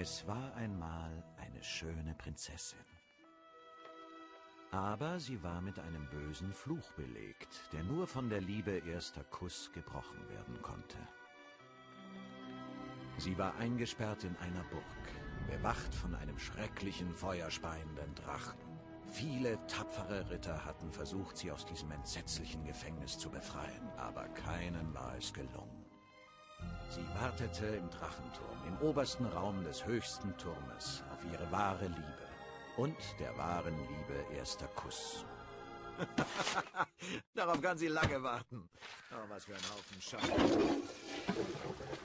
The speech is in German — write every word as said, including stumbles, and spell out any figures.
Es war einmal eine schöne Prinzessin. Aber sie war mit einem bösen Fluch belegt, der nur von der Liebe erster Kuss gebrochen werden konnte. Sie war eingesperrt in einer Burg, bewacht von einem schrecklichen, feuerspeienden Drachen. Viele tapfere Ritter hatten versucht, sie aus diesem entsetzlichen Gefängnis zu befreien, aber keinen war es gelungen. Sie wartete im Drachenturm, im obersten Raum des höchsten Turmes, auf ihre wahre Liebe und der wahren Liebe erster Kuss. Darauf kann sie lange warten. Oh, was für ein Haufen Scheiße.